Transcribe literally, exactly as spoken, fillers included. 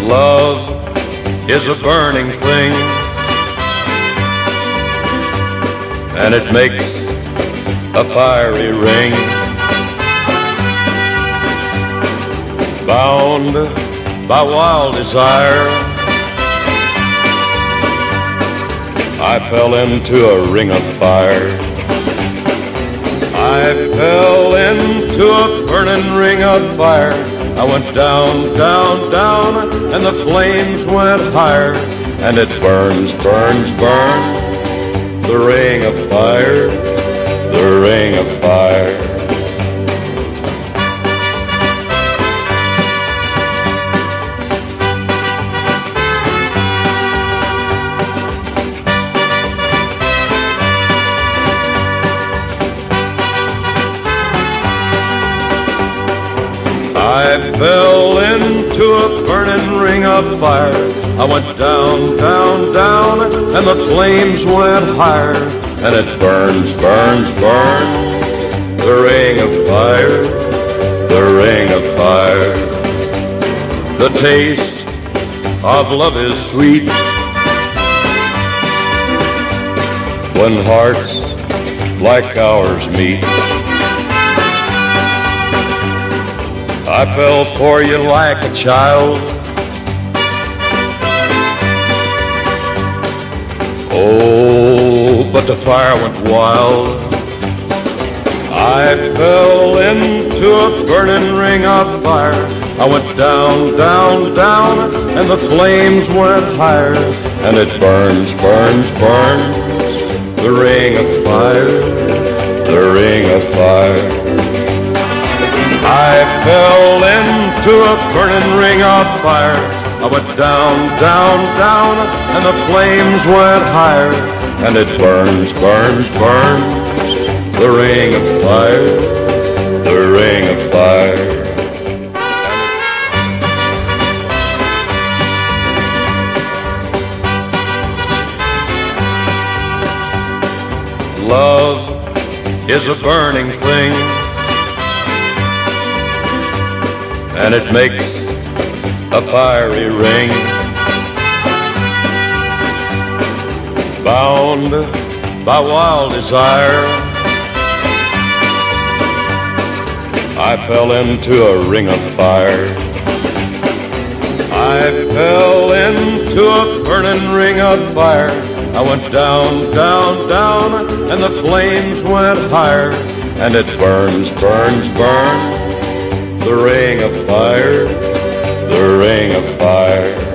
Love is a burning thing, and it makes a fiery ring. Bound by wild desire, I fell into a ring of fire. I fell into a burning ring of fire. I went down, down, down, and the flames went higher. And it burns, burns, burns, the ring of fire, the ring of fire. I fell into a burning ring of fire. I went down, down, down, and the flames went higher. And it burns, burns, burns, the ring of fire, the ring of fire. The taste of love is sweet when hearts like ours meet. I fell for you like a child. Oh, but the fire went wild. I fell into a burning ring of fire. I went down, down, down, and the flames went higher. And it burns, burns, burns, the ring of fire, the ring of fire. I fell into a burning ring of fire. I went down, down, down, and the flames went higher. And it burns, burns, burns, the ring of fire, the ring of fire. Love is a burning thing, and it makes a fiery ring. Bound by wild desire, I fell into a ring of fire. I fell into a burning ring of fire. I went down, down, down, and the flames went higher. And it burns, burns, burns, the ring of fire, the ring of fire.